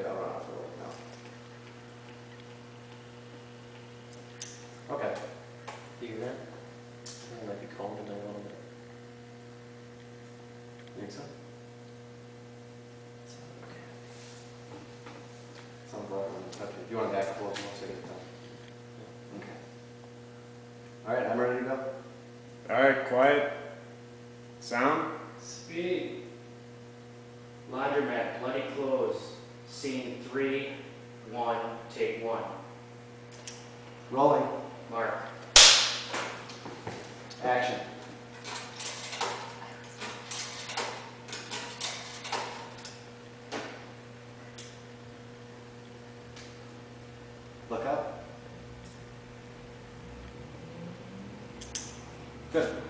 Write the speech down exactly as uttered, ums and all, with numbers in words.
Okay, I'll run off for a little now. Okay. You hear that? It might be calmed down a little bit. You think so? Sounds like I'm touching. Do you want to back up a little more so I get the time? Okay. All right, I'm ready to go. All right, quiet. Sound. Speed. Laundromat, bloody clothes. Scene three, one, take one. Rolling. Mark. Action. Look up. Good.